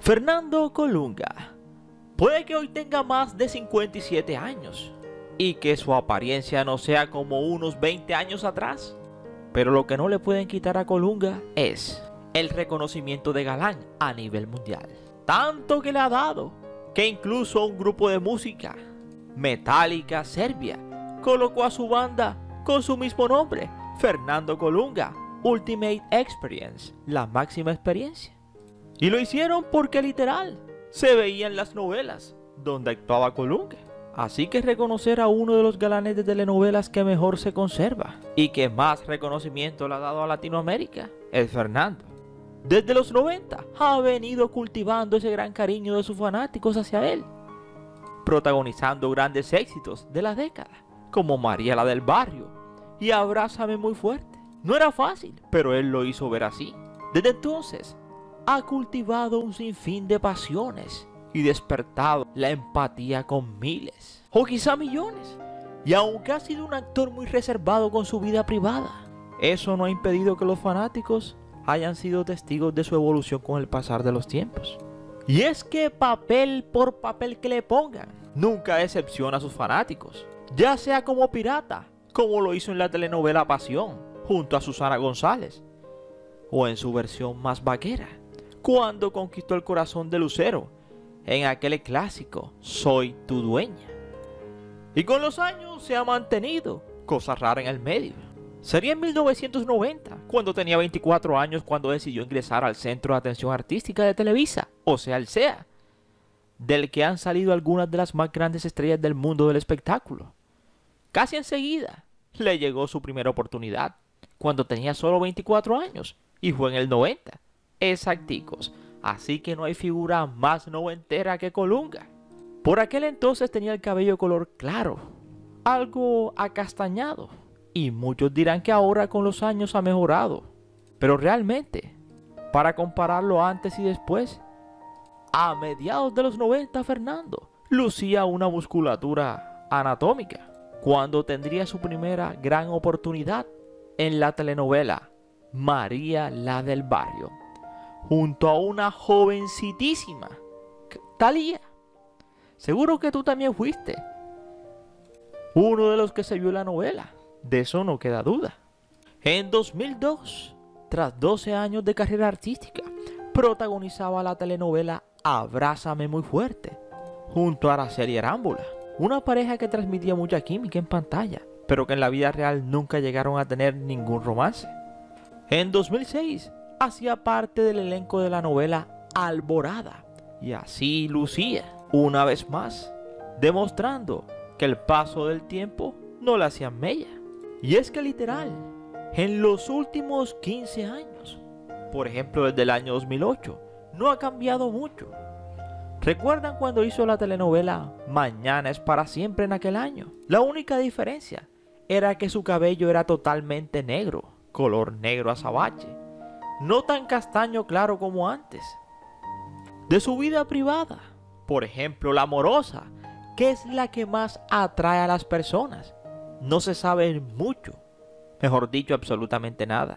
Fernando Colunga. Puede que hoy tenga más de 57 años y que su apariencia no sea como unos 20 años atrás, pero lo que no le pueden quitar a Colunga es el reconocimiento de galán a nivel mundial. Tanto que le ha dado que incluso un grupo de música, Metallica Serbia, colocó a su banda con su mismo nombre, Fernando Colunga Ultimate Experience, la máxima experiencia. Y lo hicieron porque literal se veía en las novelas donde actuaba Colunga. Así que reconocer a uno de los galanes de telenovelas que mejor se conserva y que más reconocimiento le ha dado a Latinoamérica es Fernando. Desde los 90 ha venido cultivando ese gran cariño de sus fanáticos hacia él, protagonizando grandes éxitos de la década, como María la del Barrio y Abrázame muy fuerte. No era fácil, pero él lo hizo ver así. Desde entonces, ha cultivado un sinfín de pasiones y despertado la empatía con miles, o quizá millones. Y aunque ha sido un actor muy reservado con su vida privada, eso no ha impedido que los fanáticos hayan sido testigos de su evolución con el pasar de los tiempos. Y es que papel por papel que le pongan, nunca decepciona a sus fanáticos, ya sea como pirata, como lo hizo en la telenovela Pasión, junto a Susana González, o en su versión más vaquera, cuando conquistó el corazón de Lucero, en aquel clásico Soy tu dueña. Y con los años se ha mantenido, cosa rara en el medio. Sería en 1990, cuando tenía 24 años, cuando decidió ingresar al Centro de Atención Artística de Televisa, o sea, el CEA, del que han salido algunas de las más grandes estrellas del mundo del espectáculo. Casi enseguida le llegó su primera oportunidad, cuando tenía solo 24 años, y fue en el 90, exacticos, así que no hay figura más noventera que Colunga. Por aquel entonces tenía el cabello color claro, algo acastañado, y muchos dirán que ahora con los años ha mejorado, pero realmente, para compararlo antes y después, a mediados de los 90 Fernando lucía una musculatura anatómica, cuando tendría su primera gran oportunidad en la telenovela María la del Barrio, junto a una jovencitísima Thalía. Seguro que tú también fuiste uno de los que se vio la novela, de eso no queda duda. En 2002, tras 12 años de carrera artística, protagonizaba la telenovela Abrázame muy fuerte, junto a Araceli Arámbula, una pareja que transmitía mucha química en pantalla, pero que en la vida real nunca llegaron a tener ningún romance. En 2006, hacía parte del elenco de la novela Alborada, y así lucía, una vez más, demostrando que el paso del tiempo no le hacía mella. Y es que literal, en los últimos 15 años, por ejemplo desde el año 2008, no ha cambiado mucho. ¿Recuerdan cuando hizo la telenovela Mañana es para siempre en aquel año? La única diferencia era que su cabello era totalmente negro, color negro azabache, no tan castaño claro como antes. De su vida privada, por ejemplo la amorosa, que es la que más atrae a las personas, no se sabe mucho, mejor dicho, absolutamente nada.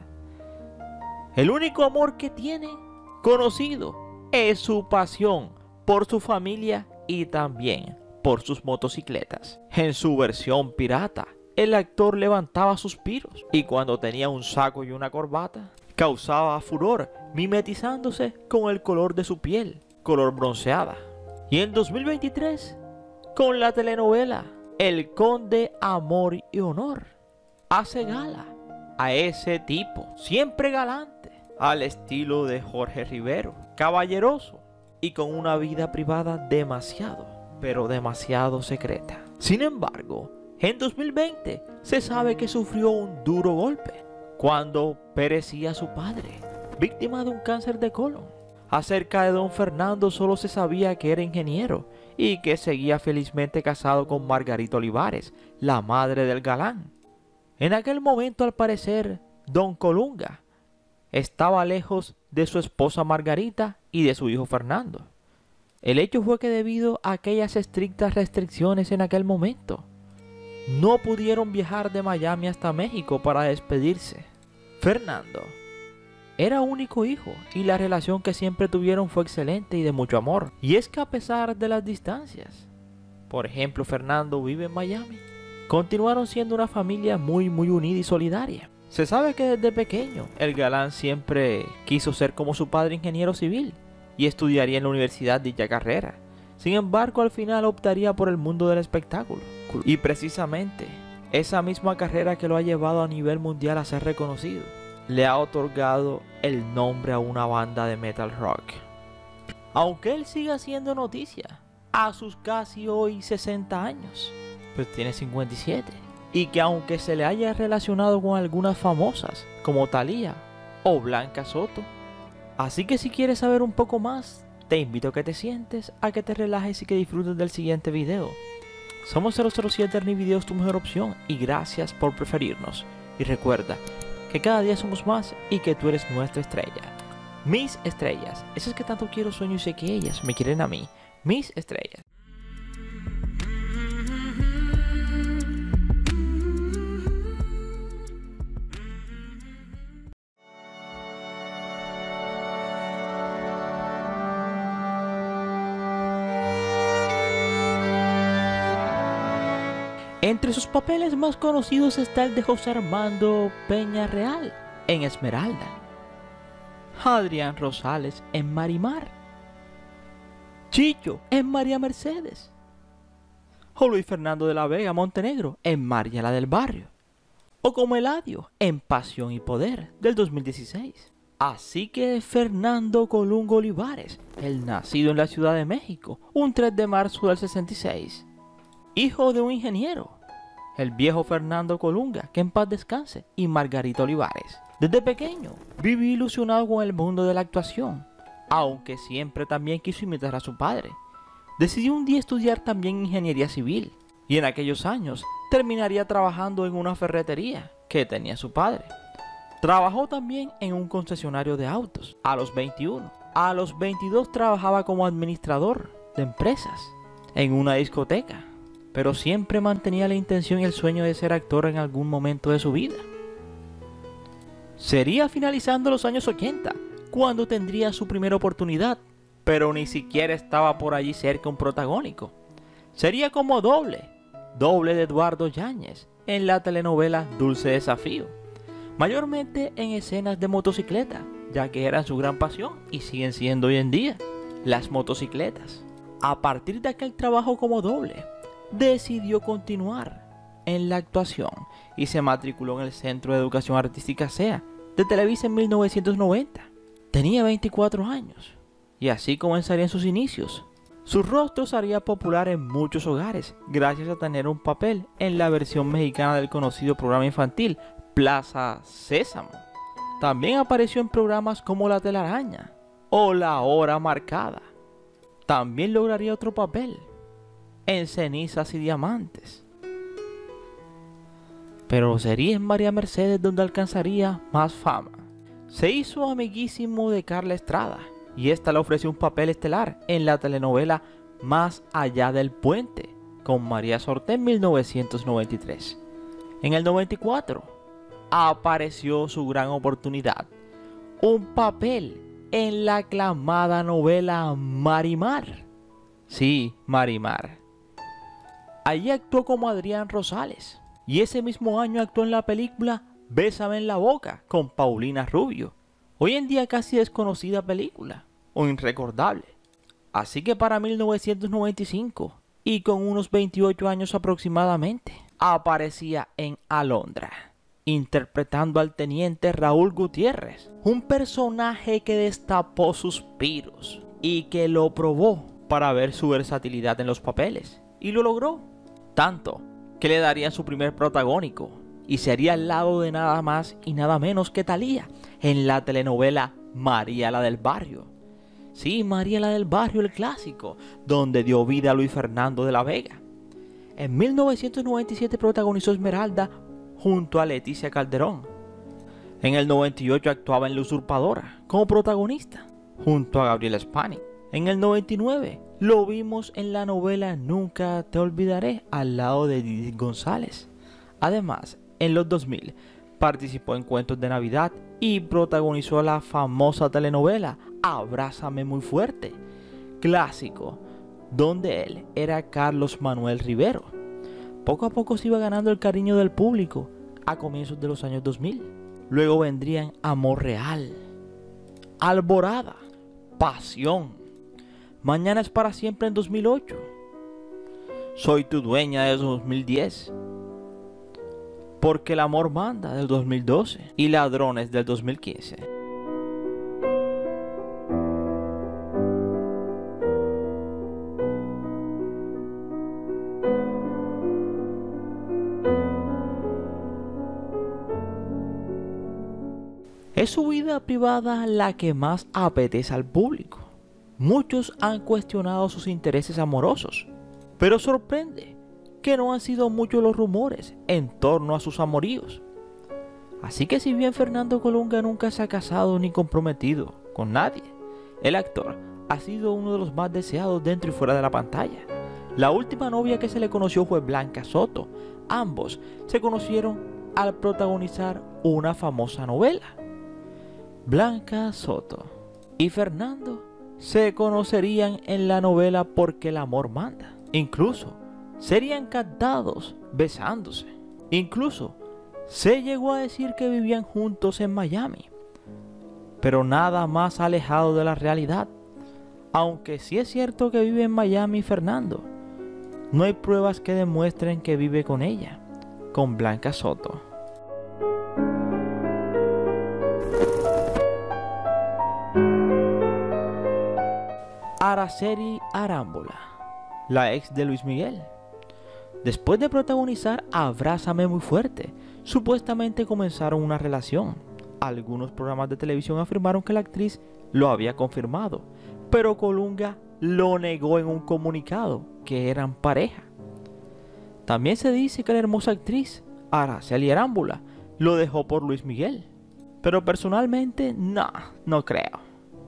El único amor que tiene conocido es su pasión por su familia y también por sus motocicletas. En su versión pirata, el actor levantaba suspiros y cuando tenía un saco y una corbata, causaba furor, mimetizándose con el color de su piel, color bronceada. Y en 2023, con la telenovela El Conde Amor y Honor, hace gala a ese tipo, siempre galante, al estilo de Jorge Rivero, caballeroso y con una vida privada demasiado, pero demasiado secreta. Sin embargo, en 2020 se sabe que sufrió un duro golpe cuando perecía su padre, víctima de un cáncer de colon. Acerca de don Fernando solo se sabía que era ingeniero y que seguía felizmente casado con Margarita Olivares, la madre del galán. En aquel momento, al parecer, don Colunga estaba lejos de su esposa Margarita y de su hijo Fernando. El hecho fue que debido a aquellas estrictas restricciones en aquel momento, no pudieron viajar de Miami hasta México para despedirse. Fernando era único hijo y la relación que siempre tuvieron fue excelente y de mucho amor. Y es que a pesar de las distancias, por ejemplo, Fernando vive en Miami, continuaron siendo una familia muy unida y solidaria. Se sabe que desde pequeño el galán siempre quiso ser como su padre, ingeniero civil, y estudiaría en la universidad dicha carrera. Sin embargo, al final optaría por el mundo del espectáculo. Y precisamente esa misma carrera que lo ha llevado a nivel mundial a ser reconocido, le ha otorgado el nombre a una banda de metal rock. Aunque él siga haciendo noticia a sus casi hoy 60 años, pues tiene 57. Y que aunque se le haya relacionado con algunas famosas como Thalía o Blanca Soto. Así que si quieres saber un poco más, te invito a que te sientes, a que te relajes y que disfrutes del siguiente video. Somos 007 Ernie Videos, tu mejor opción, y gracias por preferirnos. Y recuerda que cada día somos más y que tú eres nuestra estrella. Mis estrellas, esas que tanto quiero, sueño y sé que ellas me quieren a mí. Mis estrellas. Entre sus papeles más conocidos está el de José Armando Peñarreal en Esmeralda, Adrián Rosales en Marimar, Chicho en María Mercedes, o Luis Fernando de la Vega Montenegro en María la del Barrio, o como Eladio en Pasión y Poder del 2016. Así que Fernando Colunga Olivares, el nacido en la Ciudad de México un 3 de marzo del 66, hijo de un ingeniero, el viejo Fernando Colunga, que en paz descanse, y Margarita Olivares. Desde pequeño vivió ilusionado con el mundo de la actuación, aunque siempre también quiso imitar a su padre. Decidió un día estudiar también ingeniería civil, y en aquellos años terminaría trabajando en una ferretería que tenía su padre. Trabajó también en un concesionario de autos a los 21. A los 22 trabajaba como administrador de empresas en una discoteca, pero siempre mantenía la intención y el sueño de ser actor en algún momento de su vida. Sería finalizando los años 80 cuando tendría su primera oportunidad, pero ni siquiera estaba por allí cerca un protagónico. Sería como doble de Eduardo Yáñez en la telenovela Dulce Desafío, mayormente en escenas de motocicleta, ya que eran su gran pasión y siguen siendo hoy en día las motocicletas. A partir de aquel trabajo como doble, decidió continuar en la actuación y se matriculó en el Centro de Educación Artística SEA de Televisa en 1990. Tenía 24 años y así comenzarían sus inicios. Su rostro sería popular en muchos hogares gracias a tener un papel en la versión mexicana del conocido programa infantil Plaza Sésamo. También apareció en programas como La Telaraña o La Hora Marcada. También lograría otro papel en Cenizas y Diamantes, pero sería en María Mercedes donde alcanzaría más fama. Se hizo amiguísimo de Carla Estrada y esta le ofreció un papel estelar en la telenovela Más allá del puente con María Sorté en 1993. En el 94 apareció su gran oportunidad, un papel en la aclamada novela Marimar. Sí, Marimar. Allí actuó como Adrián Rosales y ese mismo año actuó en la película Bésame en la boca con Paulina Rubio, hoy en día casi desconocida película o irrecordable. Así que para 1995 y con unos 28 años aproximadamente, aparecía en Alondra, interpretando al teniente Raúl Gutiérrez, un personaje que destapó suspiros y que lo probó para ver su versatilidad en los papeles, y lo logró, tanto que le darían su primer protagónico y sería al lado de nada más y nada menos que Thalía en la telenovela María la del Barrio. Sí, María la del Barrio, el clásico, donde dio vida a Luis Fernando de la Vega. En 1997 protagonizó Esmeralda junto a Leticia Calderón. En el 98 actuaba en La Usurpadora como protagonista junto a Gabriela Spanik. En el 99 lo vimos en la novela Nunca te olvidaré al lado de Didi González. Además, en los 2000 Participó en cuentos de Navidad y protagonizó la famosa telenovela Abrázame muy fuerte, clásico, donde él era Carlos Manuel Rivero. Poco a poco se iba ganando el cariño del público a comienzos de los años 2000. Luego vendrían Amor Real, Alborada, Pasión, Mañana es para siempre en 2008, Soy tu dueña de 2010, Porque el amor manda del 2012 y Ladrones del 2015. Es su vida privada la que más apetece al público. Muchos han cuestionado sus intereses amorosos, pero sorprende que no han sido muchos los rumores en torno a sus amoríos. Así que si bien Fernando Colunga nunca se ha casado ni comprometido con nadie, el actor ha sido uno de los más deseados dentro y fuera de la pantalla. La última novia que se le conoció fue Blanca Soto. Ambos se conocieron al protagonizar una famosa novela. Blanca Soto y Fernando se conocerían en la novela Porque el amor manda. Incluso serían cantados besándose. Incluso se llegó a decir que vivían juntos en Miami. Pero nada más alejado de la realidad. Aunque sí es cierto que vive en Miami Fernando, no hay pruebas que demuestren que vive con ella, con Blanca Soto. Araceli Arámbula, la ex de Luis Miguel. Después de protagonizar Abrázame muy fuerte, supuestamente comenzaron una relación. Algunos programas de televisión afirmaron que la actriz lo había confirmado, pero Colunga lo negó en un comunicado que eran pareja. También se dice que la hermosa actriz Araceli Arámbula lo dejó por Luis Miguel, pero personalmente no creo.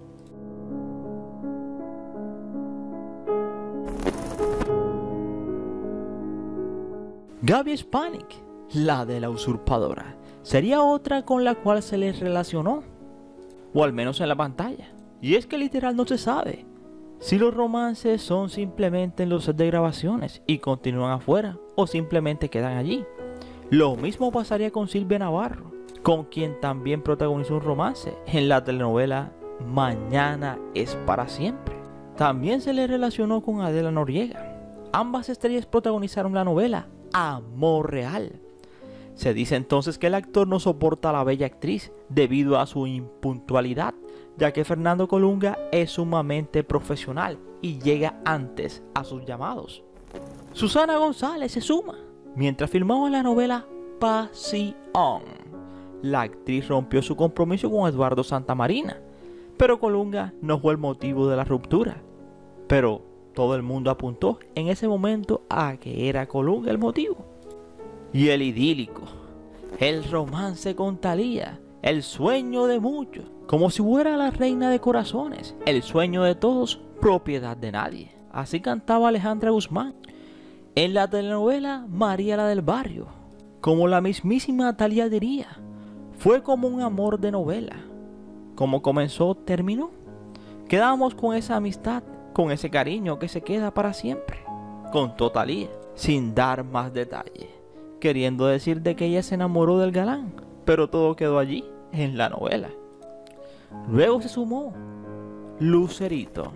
Gaby Spanik, la de la usurpadora, sería otra con la cual se les relacionó, o al menos en la pantalla. Y es que literal no se sabe si los romances son simplemente en los sets de grabaciones y continúan afuera, o simplemente quedan allí. Lo mismo pasaría con Silvia Navarro, con quien también protagonizó un romance en la telenovela Mañana es para siempre. También se le relacionó con Adela Noriega. Ambas estrellas protagonizaron la novela Amor Real. Se dice entonces que el actor no soporta a la bella actriz debido a su impuntualidad, ya que Fernando Colunga es sumamente profesional y llega antes a sus llamados. Susana González se suma. Mientras filmaba la novela Pasión, la actriz rompió su compromiso con Eduardo Santamarina, pero Colunga no fue el motivo de la ruptura. Pero todo el mundo apuntó en ese momento a que era Colunga el motivo. Y el idílico, el romance con Thalía, el sueño de muchos, como si fuera la reina de corazones, el sueño de todos, propiedad de nadie. Así cantaba Alejandra Guzmán en la telenovela María la del Barrio. Como la mismísima Thalía diría, fue como un amor de novela. Como comenzó, terminó. Quedamos con esa amistad, con ese cariño que se queda para siempre. Contó Thalía, sin dar más detalle, queriendo decir de que ella se enamoró del galán, pero todo quedó allí, en la novela. Luego se sumó Lucerito.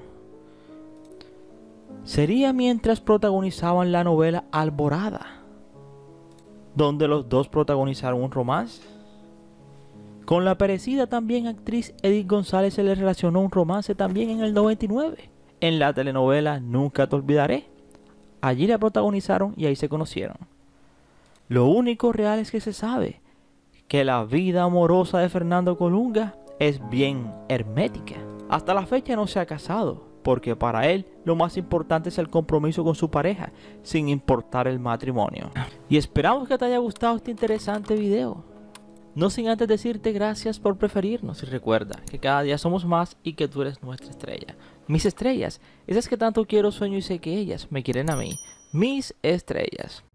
Sería mientras protagonizaban la novela Alborada, donde los dos protagonizaron un romance. Con la perecida también actriz Edith González se le relacionó un romance también en el 99, en la telenovela Nunca te olvidaré. Allí la protagonizaron y ahí se conocieron. Lo único real es que se sabe que la vida amorosa de Fernando Colunga es bien hermética. Hasta la fecha no se ha casado, porque para él lo más importante es el compromiso con su pareja, sin importar el matrimonio. Y esperamos que te haya gustado este interesante video. No sin antes decirte gracias por preferirnos y recuerda que cada día somos más y que tú eres nuestra estrella. Mis estrellas, esas que tanto quiero, sueño y sé que ellas me quieren a mí. Mis estrellas.